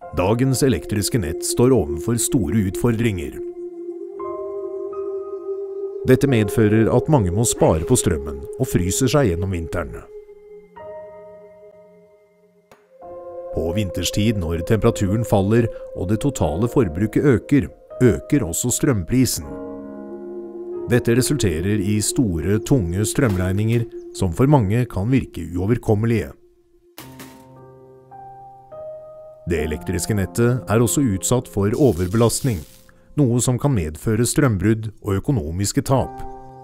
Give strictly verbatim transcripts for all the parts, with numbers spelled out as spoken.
Dagens elektriske nett står overfor store utfordringer. Dette medfører at mange må spare på strømmen og fryser seg gjennom vinteren. På vinterstid, når temperaturen faller og det totale forbruket øker, øker også strømprisen. Dette resulterer i store, tunge strømregninger som for mange kan virke uoverkommelige. Det elektriske nettet er også utsatt for overbelastning, noe som kan medføre strømbrudd og økonomiske tap.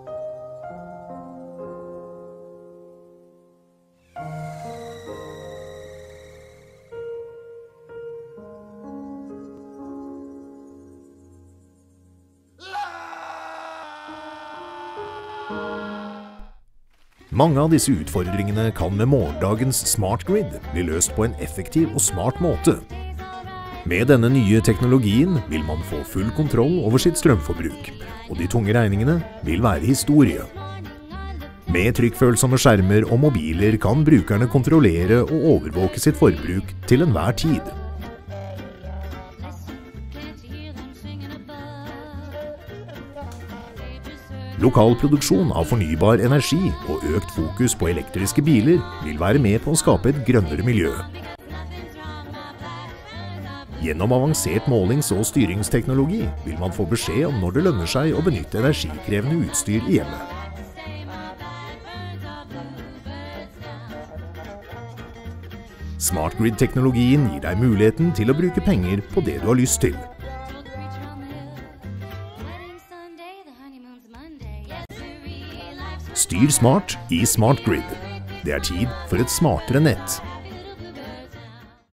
Mange av disse utfordringene kan med morgendagens smart grid bli løst på en effektiv og smart måte. Med denne nye teknologien vil man få full kontroll over sitt strømforbruk, og de tunge regningene vil være historie. Med trykkfølsomme skjermer og mobiler kan brukerne kontrollere og overvåke sitt forbruk til enhver tid. Lokal produksjon av fornybar energi og økt fokus på elektriske biler vil være med på å skape et grønnere miljø. Gjennom avansert målings- og styringsteknologi vil man få beskjed om når det lønner seg å benytte energikrevende utstyr i hjemmet. Smart Grid-teknologien gir deg muligheten til å bruke penger på det du har lyst til. Styr smart i Smart Grid. Det er tid for et smartere nett.